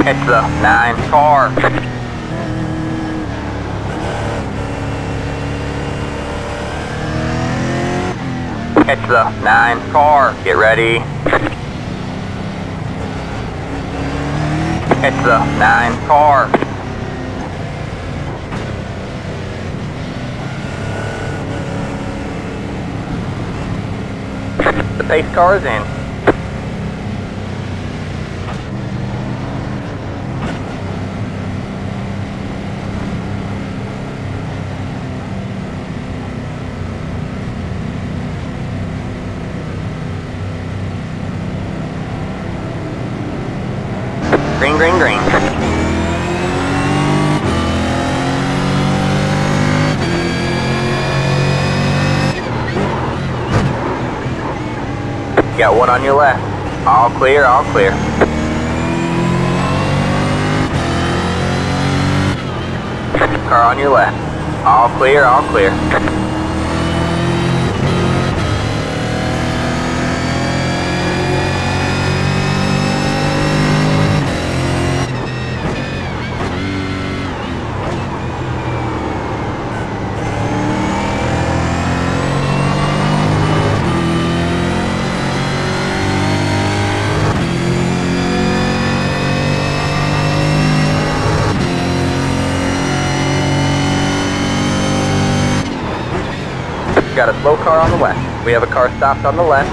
It's the 9 car. It's the 9 car. Get ready. It's the 9 car. The pace car is in. Green, green, green. Got one on your left. All clear, all clear. Car on your left. All clear, all clear. Got a slow car on the west. We have a car stopped on the left.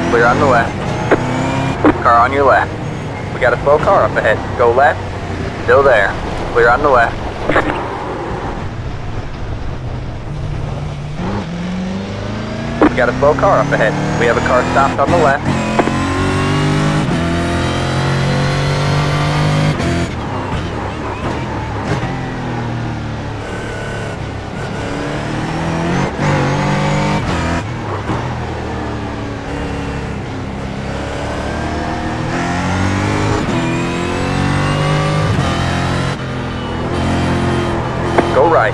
Clear on the left. Car on your left. We got a slow car up ahead. Go left. Still there. Clear on the left. We got a slow car up ahead. We have a car stopped on the left. Go right.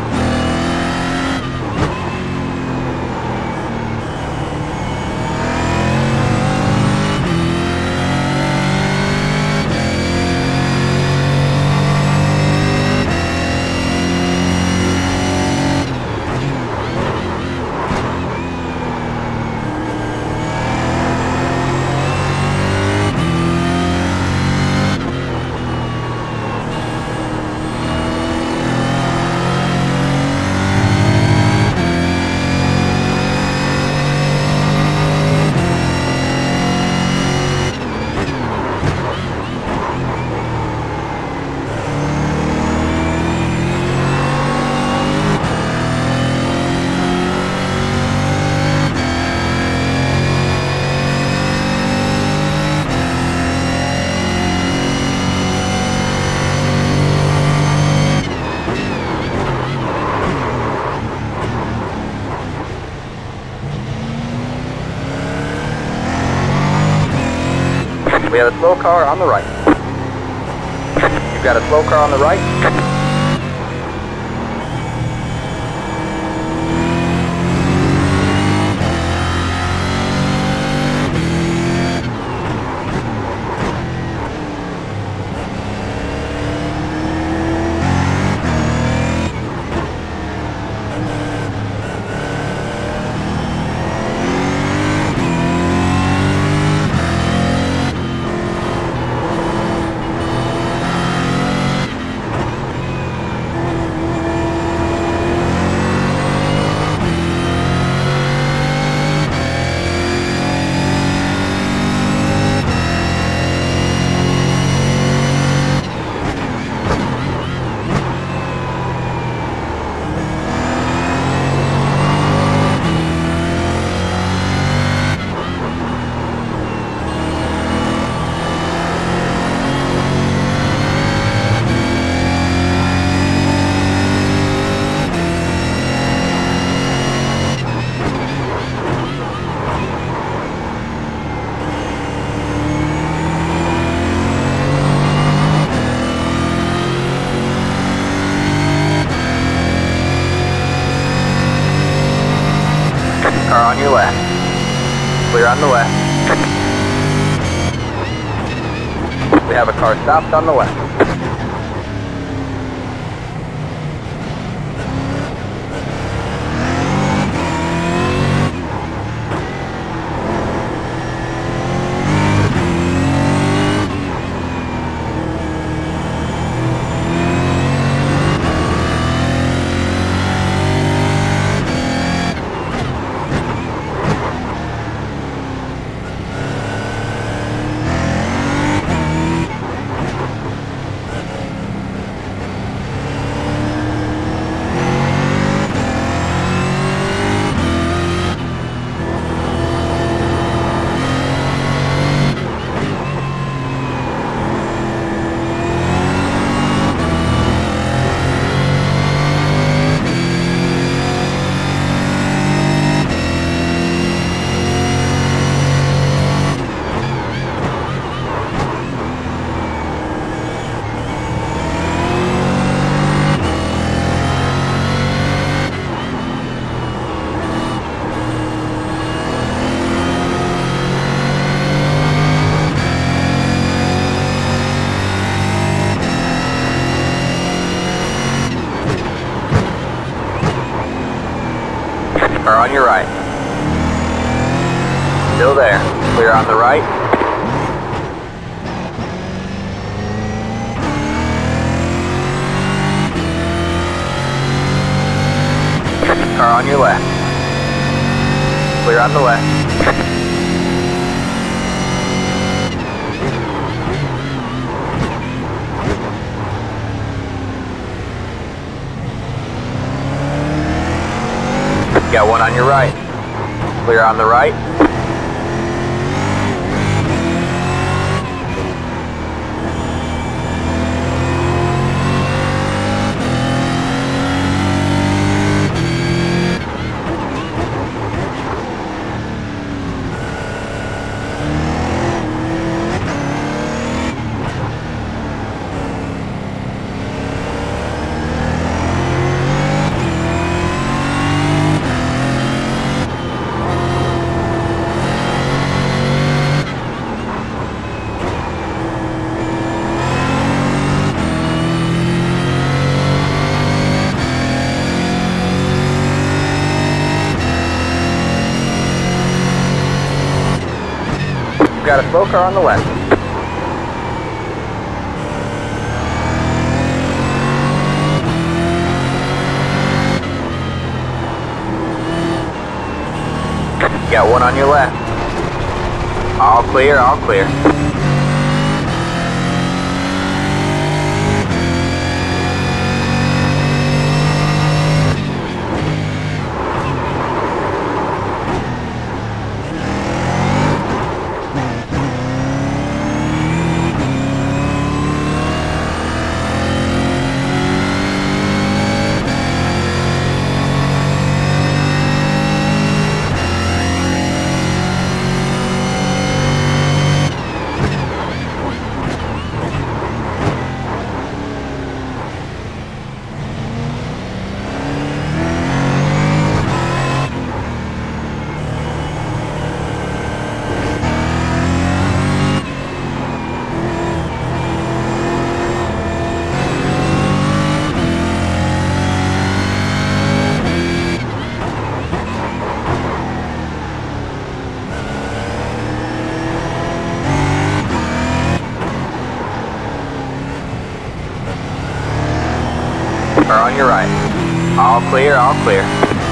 We have a slow car on the right. You've got a slow car on the right. Car on your left. Clear on the left. We have a car stopped on the left. Car on your right. Still there. Clear on the right. Car on your left. Clear on the left. on your right. Clear on the right. Got a slow car on the left. Got one on your left. All clear, all clear. Car on your right. All clear, all clear.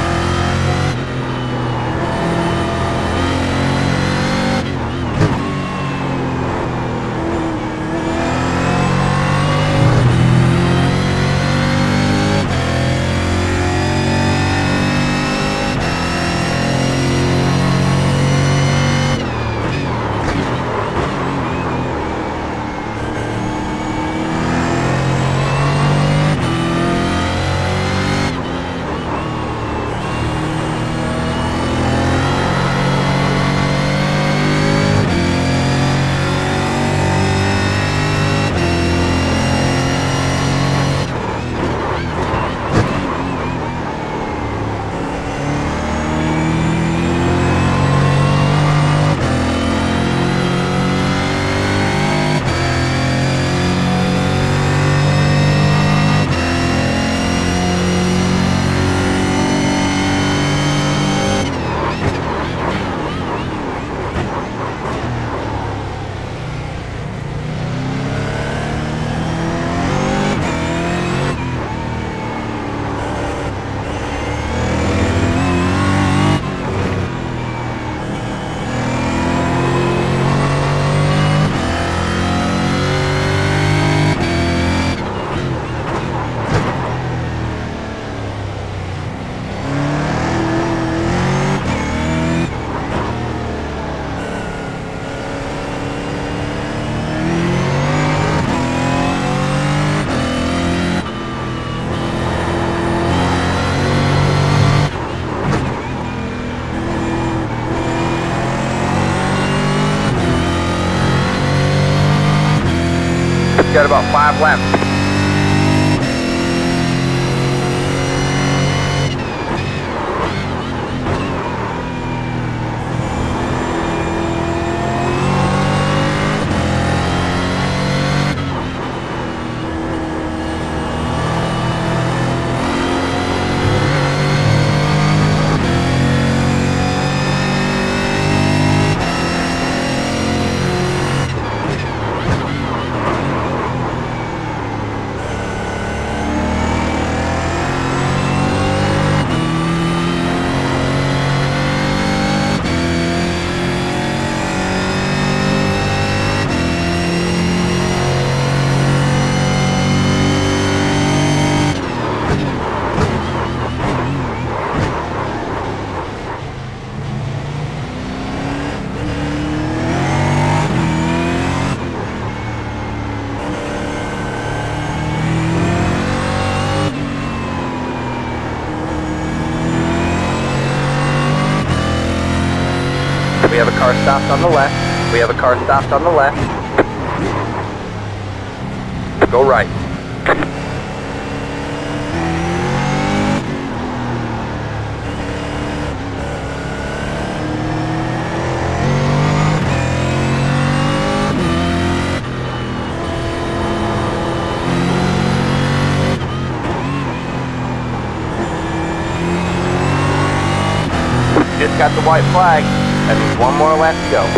Got about 5 laps. have a car stopped on the left. We have a car stopped on the left. Go right. Just got the white flag. That means one more lap to go.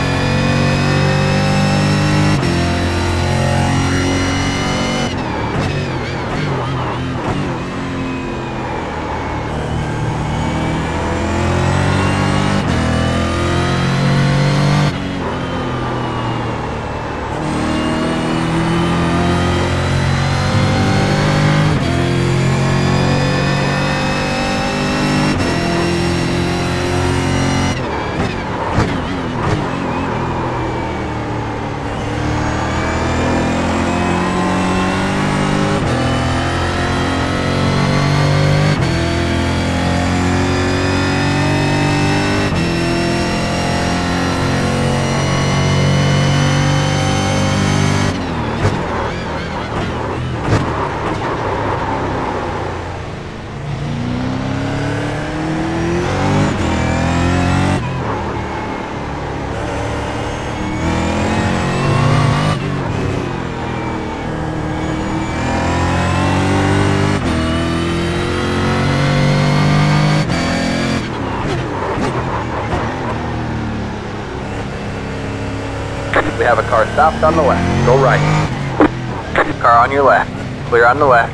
We have a car stopped on the left. Go right. Car on your left. Clear on the left.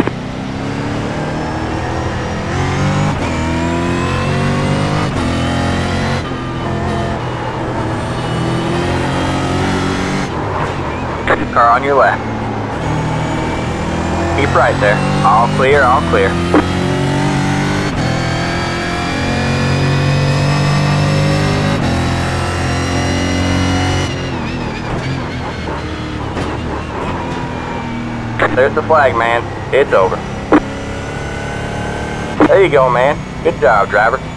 Car on your left. Keep right there. All clear, all clear. There's the flag, man. It's over. There you go, man. Good job, driver.